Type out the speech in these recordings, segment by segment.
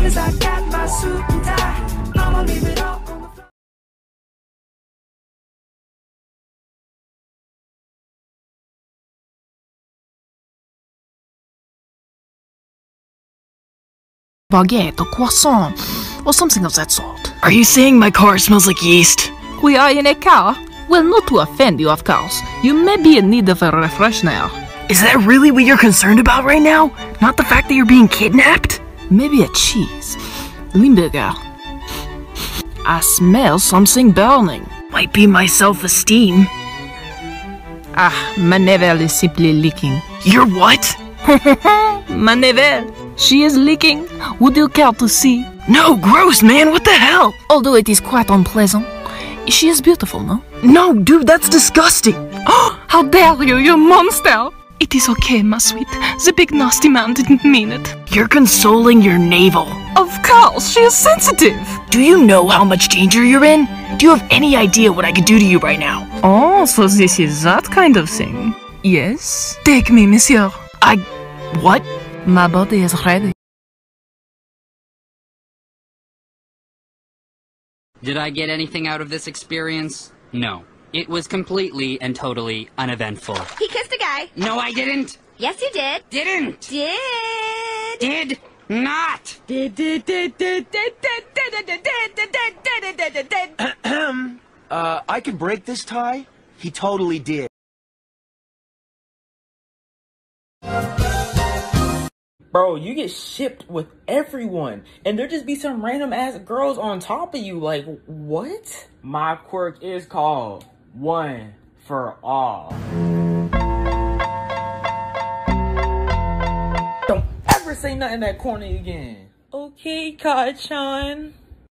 long as I got my suit and tie, I'ma leave it all on the floor. Baguette or croissant, or something of that sort. Are you saying my car smells like yeast? We are in a car? Well, not to offend you, of course. You may be in need of a refreshener. Is that really what you're concerned about right now? Not the fact that you're being kidnapped? Maybe a cheese. Limburger. I smell something burning. Might be my self-esteem. Ah, my navel is simply leaking. Your what? My navel. She is leaking. Would you care to see? No, gross, man, what the hell? Although it is quite unpleasant. She is beautiful, no? No, dude, that's disgusting. How dare you, you monster! It is okay, my sweet. The big nasty man didn't mean it. You're consoling your navel. Of course, she is sensitive. Do you know how much danger you're in? Do you have any idea what I could do to you right now? Oh, so this is that kind of thing. Yes? Take me, monsieur. What? My body is ready. Did I get anything out of this experience? No. It was completely and totally uneventful. He kissed a guy. No, I didn't! Yes, you did. Didn't! Did. Did not! I can break this tie? He totally did. Bro, you get shipped with everyone, and there just be some random ass girls on top of you, like, what? My quirk is called One for All. Don't ever say nothing in that corner again. Okay, Kachan.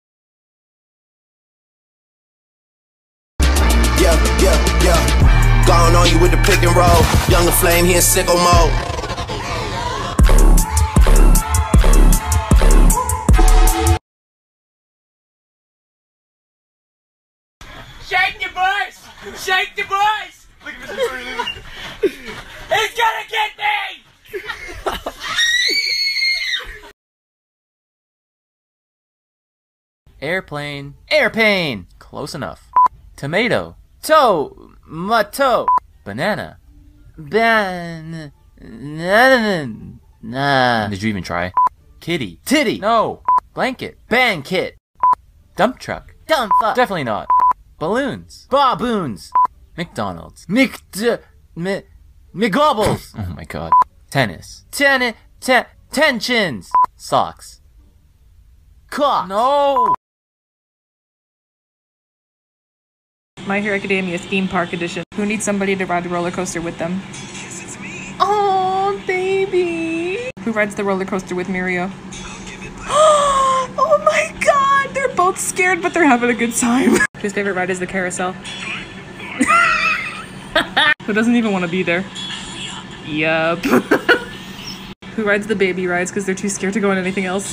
Yeah. Gone on you with the pick and roll. Younger flame, he in sicko mode. Shake your boys! Shake your boys! Look at this. He's gonna get me! Airplane. Airplane! Close enough. Tomato. Toe. Toe. Banana. Nah. Did you even try? Kitty. Titty. No. Blanket. Bang kit. Dump truck. Dump fuck. Definitely not. Balloons. Baboons. McDonald's. McGobbles. Oh my god. Tennis. Tensions. Socks. Cock. No. My Hero Academia Theme Park Edition. Who needs somebody to ride a roller coaster with them? Oh, baby. Who rides the roller coaster with Mirio? Oh my god, they're both scared, but they're having a good time. His favorite ride is the carousel. Who doesn't even want to be there? Yup. Who rides the baby rides because they're too scared to go on anything else?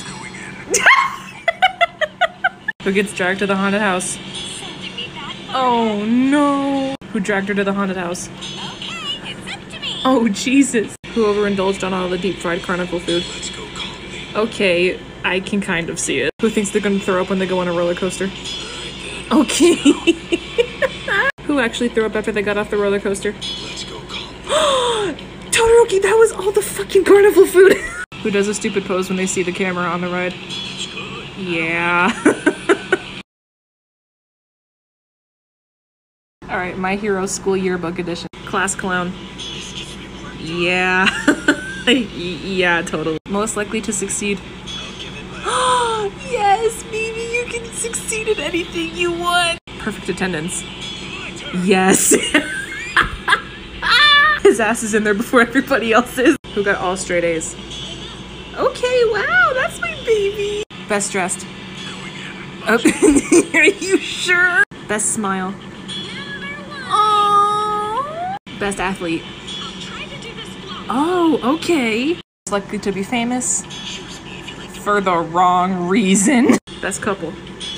Who gets dragged to the haunted house? Oh no. Who dragged her to the haunted house? Oh Jesus. Who overindulged on all the deep fried carnival food? Okay, I can kind of see it. Who thinks they're gonna throw up when they go on a roller coaster? Okay. Who actually threw up after they got off the roller coaster? Todoroki, that was all the fucking carnival food! Who does a stupid pose when they see the camera on the ride? Yeah. Alright, My Hero School Yearbook Edition. Class clown. Yeah. Yeah, totally. Most likely to succeed. Yes, baby, you can succeed at anything you want. Perfect attendance. Yes. His ass is in there before everybody else is. Who got all straight A's? Okay, wow, that's my baby. Best dressed. Oh, are you sure? Best smile. Aww. Best athlete. Oh, okay. Likely to be famous for the wrong reason. Best couple.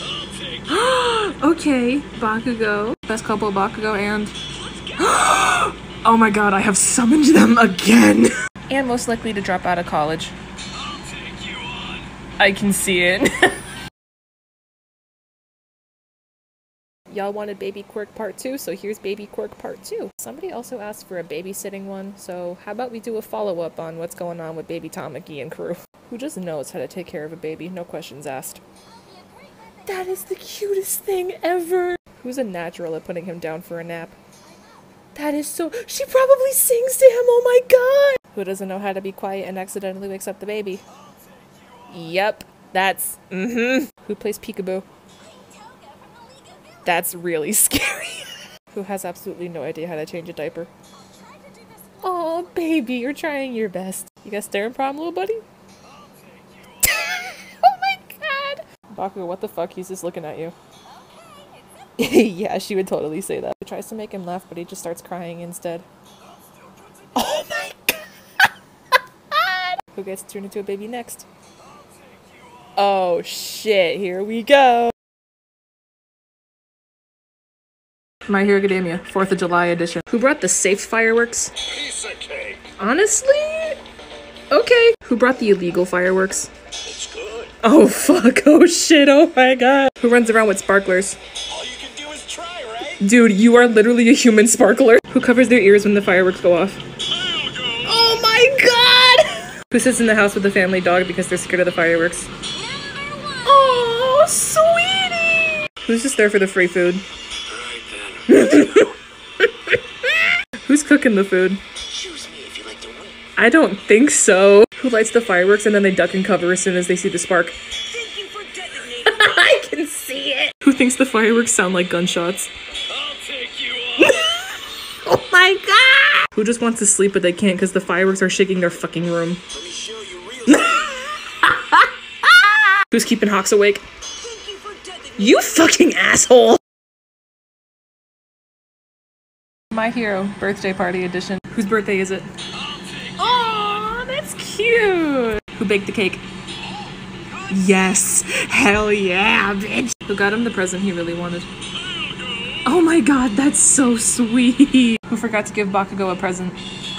Okay, Bakugo. Best couple, Bakugo and... Oh my god, I have summoned them again! And most likely to drop out of college. I can see it. Y'all wanted Baby Quirk Part 2, so here's Baby Quirk Part 2. Somebody also asked for a babysitting one, so how about we do a follow-up on what's going on with Baby Tamaki and crew? Who just knows how to take care of a baby, no questions asked. That is the cutest thing ever! Who's a natural at putting him down for a nap? That is so— she probably sings to him, oh my god! Who doesn't know how to be quiet and accidentally wakes up the baby? Yep, that's— Who plays peekaboo? That's really scary. Who has absolutely no idea how to change a diaper? Oh, baby, you're trying your best. You got staring problem, little buddy? Oh my god! Bakugo, what the fuck? He's just looking at you. Yeah, she would totally say that. He tries to make him laugh, but he just starts crying instead. Oh my god! Who gets turned into a baby next? Oh shit, here we go! My Hero Academia, 4th of July edition. Who brought the safe fireworks? Piece of cake. Honestly? Okay. Who brought the illegal fireworks? It's good. Oh fuck, oh shit, oh my god. Who runs around with sparklers? All you can do is try, right? Dude, you are literally a human sparkler. Who covers their ears when the fireworks go off? Oh my god! Who sits in the house with the family dog because they're scared of the fireworks? Oh, sweetie! Who's just there for the free food? Who's cooking the food? Choose me if you like to win. I don't think so. Who lights the fireworks and then they duck and cover as soon as they see the spark? Thank you for detonating. I can see it. Who thinks the fireworks sound like gunshots? I'll take you off. Oh my god! Who just wants to sleep but they can't because the fireworks are shaking their fucking room? Let me show you real. Who's keeping Hawks awake? Thank you for detonating. You fucking asshole! My Hero birthday party edition. Whose birthday is it? Aw, that's cute! Who baked the cake? Yes! Hell yeah, bitch! Who got him the present he really wanted? Oh my god, that's so sweet! Who forgot to give Bakugo a present?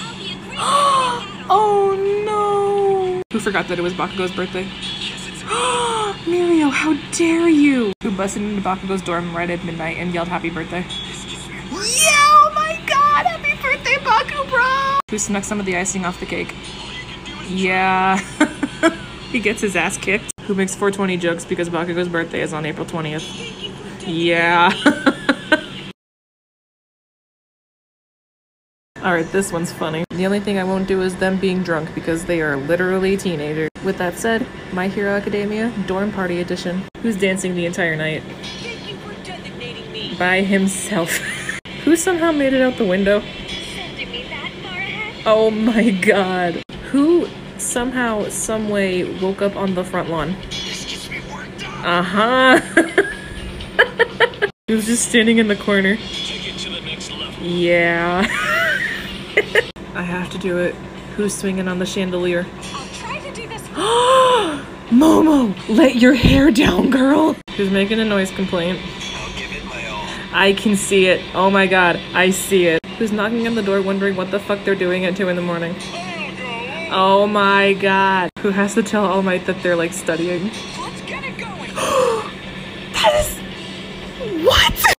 Oh no! Who forgot that it was Bakugo's birthday? Mirio, how dare you! Who busted into Bakugo's dorm right at midnight and yelled happy birthday? Yeah! Oh my god! Happy birthday, Baku, bro! Who snuck some of the icing off the cake? Yeah. He gets his ass kicked. Who makes 420 jokes because Bakugo's birthday is on April 20th? Yeah. Alright, this one's funny. The only thing I won't do is them being drunk because they are literally teenagers. With that said, My Hero Academia Dorm Party Edition. Who's dancing the entire night? Thank you for detonating me. By himself. Who somehow made it out the window? Sending me that far ahead? Oh my god. Who somehow, someway woke up on the front lawn? This gets me worked up. Uh-huh. Who's just standing in the corner? Take it to the next level. Yeah. I have to do it. Who's swinging on the chandelier? I'll try to do this. Momo, let your hair down, girl. Who's making a noise complaint? I'll give it my all. I can see it. Oh my god, I see it. Who's knocking on the door wondering what the fuck they're doing at 2 in the morning? Oh my god. Who has to tell All Might that they're like studying? Let's get it going. That is... What?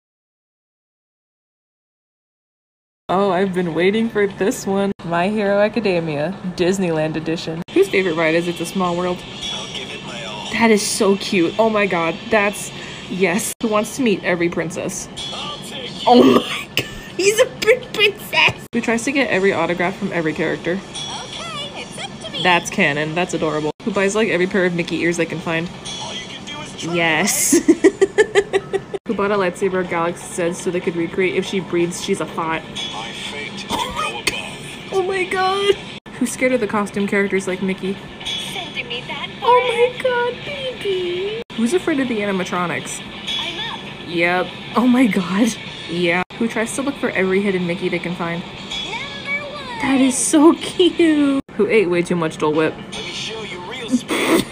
Oh, I've been waiting for this one. My Hero Academia Disneyland Edition. Whose favorite ride is It's a Small World? I'll give it my all. That is so cute. Oh my god, that's... Yes. Who wants to meet every princess? I'll take you. Oh my god, he's a big princess! Who tries to get every autograph from every character? Okay, it's up to me. That's canon, that's adorable. Who buys like every pair of Mickey ears they can find? All you can do is try. Yes. Who bought a lightsaber Galaxy said so they could recreate if she breathes she's a thought? My fate is to go above. Oh my god! Who's scared of the costume characters like Mickey? Sending me that far Oh my god, baby! Who's afraid of the animatronics? I'm up. Yep. Oh my god. Yeah. Who tries to look for every hidden Mickey they can find? Number 1. That is so cute! Who ate way too much Dole Whip? Let me show you real speed.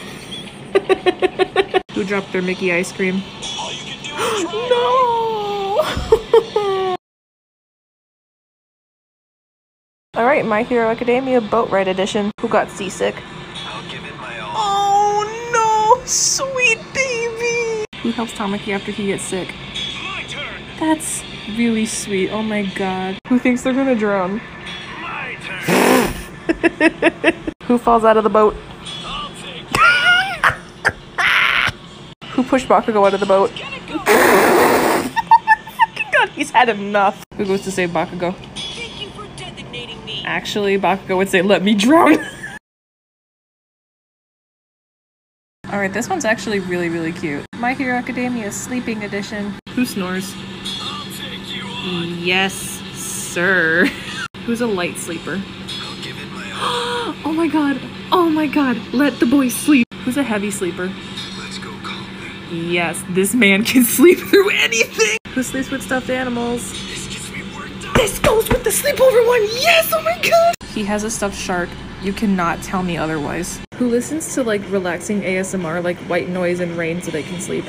Who dropped their Mickey ice cream? All you can do is try. No! Alright, My Hero Academia Boat Ride Edition. Who got seasick? I'll give it my all. Oh Sweet baby! Who helps Tamaki after he gets sick? That's really sweet. Oh my god. Who thinks they're gonna drown? Who falls out of the boat? Who pushed Bakugo out of the boat? God, he's had enough. Who goes to save Bakugo? Thank you for designating me. Actually, Bakugo would say, let me drown. Alright, this one's actually really, really cute. My Hero Academia Sleeping Edition. Who snores? Yes, sir. Who's a light sleeper? Oh my god. Oh my god. Let the boy sleep. Who's a heavy sleeper? Yes, this man can sleep through anything. Who sleeps with stuffed animals? This goes with the sleepover one. Yes, oh my god. He has a stuffed shark. You cannot tell me otherwise. Who listens to like relaxing ASMR, like white noise and rain so they can sleep?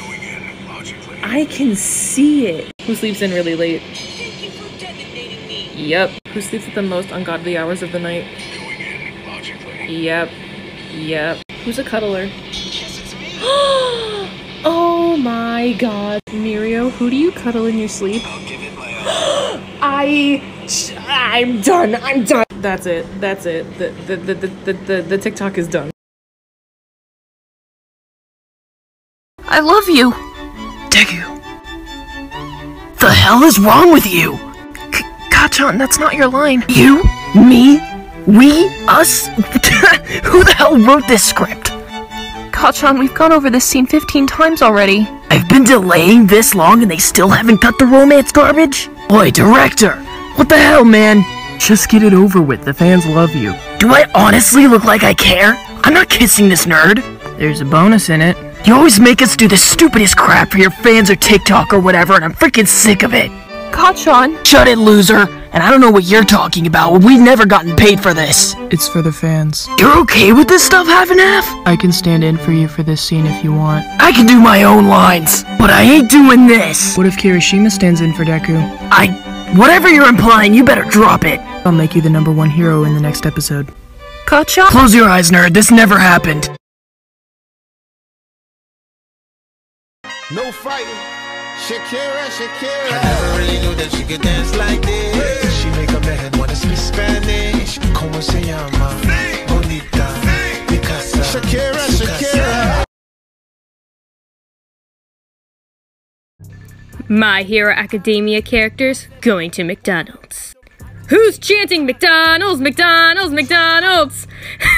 I can see it. Who sleeps in really late? Thank you for designating me. Yep. Who sleeps at the most ungodly hours of the night? Yep. Yep. Who's a cuddler? Oh my god. Mirio, who do you cuddle in your sleep? I'm done. I'm done. That's it. That's it. The TikTok is done. I love you. Deku. The hell is wrong with you? Kachan, that's not your line. You? Me? We? Us? Who the hell wrote this script? Kachan, we've gone over this scene 15 times already. I've been delaying this long and they still haven't cut the romance garbage? Boy, director! What the hell, man? Just get it over with, the fans love you. Do I honestly look like I care? I'm not kissing this nerd. There's a bonus in it. You always make us do the stupidest crap for your fans or TikTok or whatever, and I'm freaking sick of it. Kachan! Shut it, loser! And I don't know what you're talking about. We've never gotten paid for this. It's for the fans. You're okay with this stuff half and half? I can stand in for you for this scene if you want. I can do my own lines, but I ain't doing this. What if Kirishima stands in for Deku? Whatever you're implying, you better drop it. I'll make you the #1 hero in the next episode. Kachan! Close your eyes, nerd. This never happened. No fighting. Shakira, Shakira. I never really knew that she could dance like this. She make a man wanna speak Spanish. Como se llama? Bonita. Picasa. Shakira, Shakira. My Hero Academia characters going to McDonald's. Who's chanting McDonald's, McDonald's, McDonald's?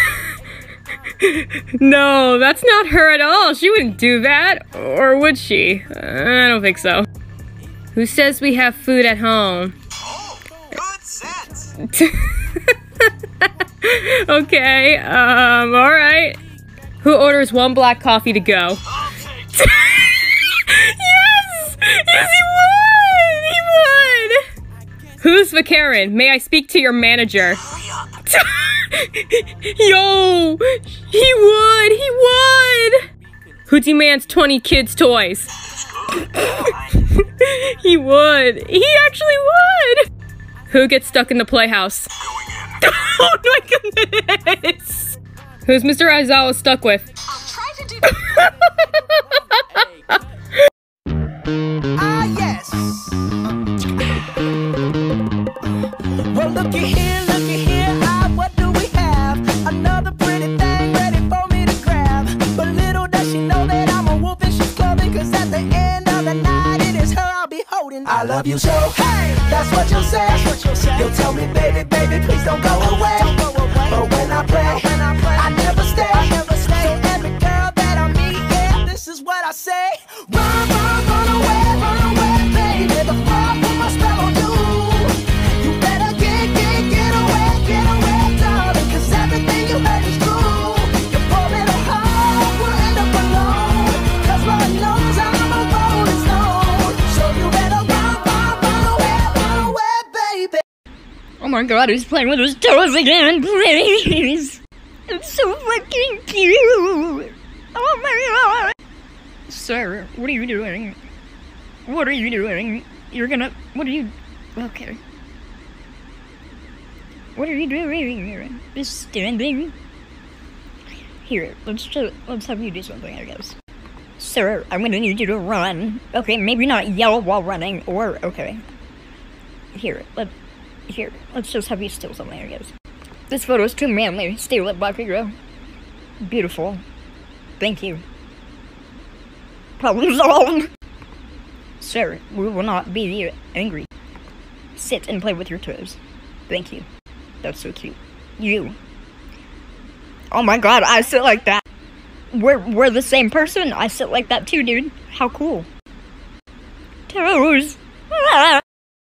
No, that's not her at all. She wouldn't do that. Or would she? I don't think so. Who says we have food at home? Oh, good sense. Okay, alright. Who orders 1 black coffee to go? Yes! Yes, he would! He would! Who's the Karen? May I speak to your manager? Yo! He would! He would! Who demands 20 kids' toys? He would. He actually would! Who gets stuck in the playhouse? Oh my goodness! Who's Mr. Aizawa stuck with? I'll try to do Ah, yes. Well, looky here, ah, what do we have? Another pretty thing ready for me to grab. But little does she know that I'm a wolf in sheep's clothing. Cause at the end of the night, it is her I'll be holding. I love you so, hey, that's what you'll say. You'll tell me, baby, baby, please don't go away. But when I play, I never stay. So every girl that I meet, yeah, this is what I say. Run, run, run away, baby. The fire put my spell on you. You better get away, darling. Cause everything you heard is true. Your poor little heart will end up alone. Cause Lord knows I'm a rolling stone. So you better run away, baby. Oh my god, he's playing with his toes again, please. It's so fucking cute. Oh my god. Sir, what are you doing? What are you doing? You're gonna... What are you... Okay. What are you doing? Just standing Here, let's have you do something, I guess. Sir, I'm gonna need you to run. Okay, maybe not yell while running, or, okay. Here, let's just have you steal something, I guess. This photo is too manly. Steal it, Black Hero. Beautiful. Thank you. Problem solved! Sir, we will not be angry. Sit and play with your toes. Thank you. That's so cute. You. Oh my god, I sit like that. We're the same person. I sit like that too, dude. How cool. Toes. Ah.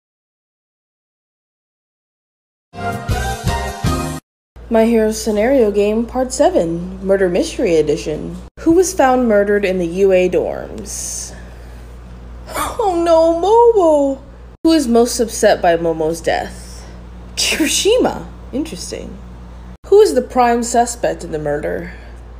My Hero Scenario Game Part 7, Murder Mystery Edition. Who was found murdered in the UA dorms? Oh no, Momo! Who is most upset by Momo's death? Kirishima. Interesting. Who is the prime suspect in the murder?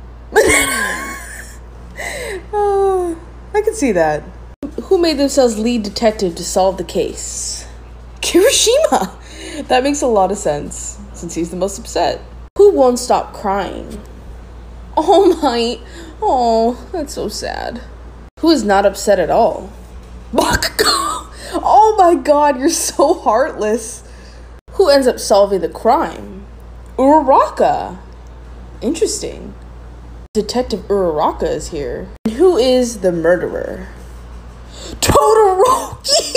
Oh, I can see that. Who made themselves lead detective to solve the case? Kirishima! That makes a lot of sense, since he's the most upset. Who won't stop crying? Oh, that's so sad. Who is not upset at all? Oh my god, you're so heartless. Who ends up solving the crime? Uraraka. Interesting. Detective Uraraka is here. And who is the murderer? Todoroki!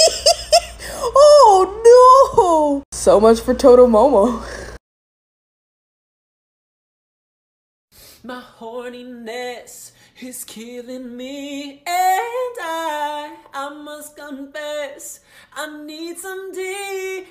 Oh no! So much for Totomomo. My horniness is killing me, and I must confess, I need some D,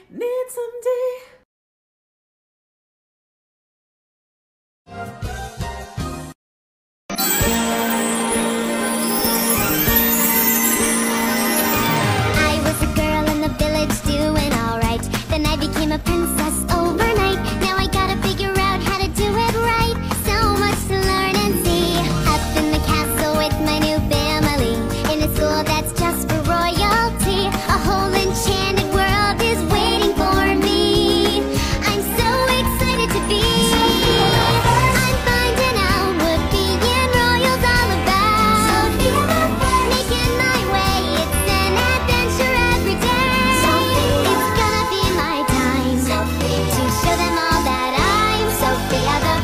I was a girl in the village doing alright. Then I became a princess overnight. Now I gotta figure out how to do it right. So much to learn and see. Up in the castle with my new family. In a school that's just for royalty. A whole enchanted world is waiting for me. I'm so excited to be. I'm finding out what being royal's all about. Making my way, it's an adventure every day. It's gonna be my time to show them all that I'm Sophia the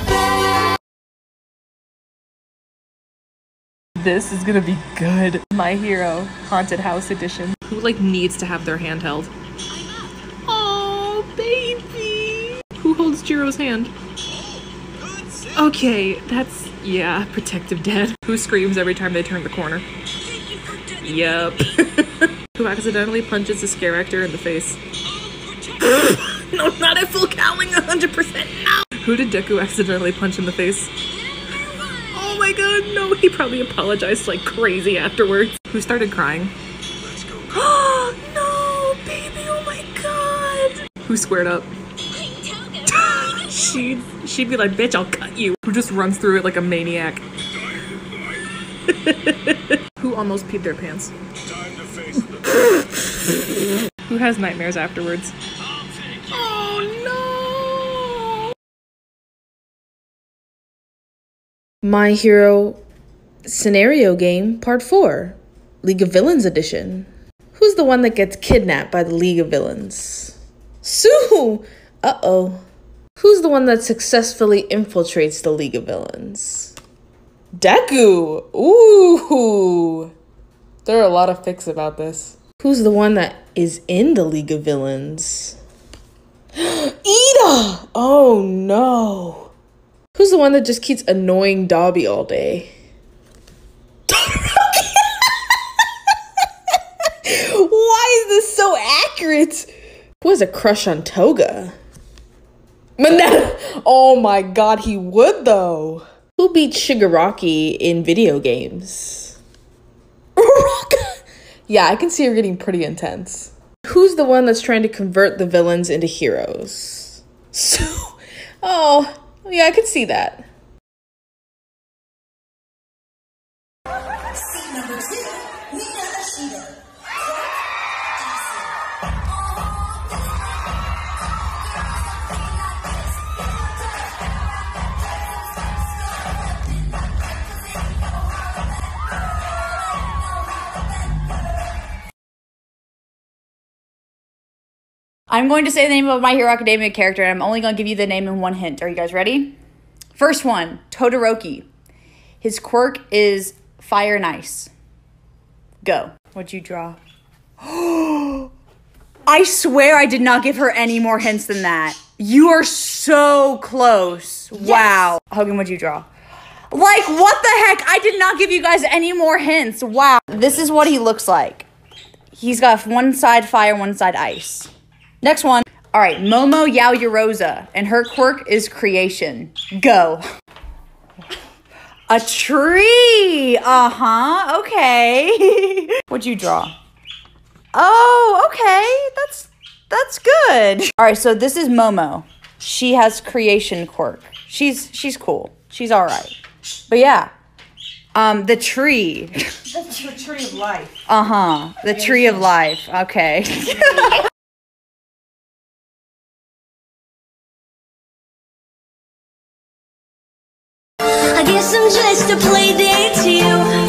First. This is gonna be good. My Hero Haunted House Edition. Who like needs to have their hand held? Oh, baby! Who holds Jiro's hand? Okay, that's, yeah, protective dad. Who screams every time they turn the corner? Yup. Who accidentally punches a scare actor in the face? No, not at full cowling 100%. No! Who did Deku accidentally punch in the face? Oh my god, no, he probably apologized like crazy afterwards. Who started crying? Oh no, baby, oh my god. Who squared up? She'd be like, bitch, I'll cut you. Who just runs through it like a maniac? Who almost peed their pants? Who has nightmares afterwards? Oh no! My Hero Scenario Game Part 4, League of Villains Edition. Who's the one that gets kidnapped by the League of Villains? Sue! Uh-oh. Who's the one that successfully infiltrates the League of Villains? Deku! Ooh! There are a lot of fics about this. Who's the one that is in the League of Villains? Ida! Oh no. Who's the one that just keeps annoying Dobby all day? Why is this so accurate? Who has a crush on Toga? Mineta! Oh my god, he would though. Who beat Shigaraki in video games? Yeah, I can see her getting pretty intense. Who's the one that's trying to convert the villains into heroes? Oh, yeah, I could see that. Scene number 2, Nina Ashida. I'm going to say the name of My Hero Academia character, and I'm only going to give you the name and one hint. Are you guys ready? First one, Todoroki. His quirk is fire and ice. Go. What'd you draw? I swear I did not give her any more hints than that. You are so close. Yes. Wow. Hogan, what'd you draw? Like, what the heck? I did not give you guys any more hints. Wow. This is what he looks like. He's got one side fire, one side ice. Next one. All right, Momo Yaoyorosa, and her quirk is creation. Go. A tree. Uh-huh. Okay. What'd you draw? Oh, okay. That's good. All right, so this is Momo. She has creation quirk. She's cool. She's all right. But yeah, the tree. That's the tree of life. Uh-huh. The tree of life. Okay. I guess I'm just a play date to you.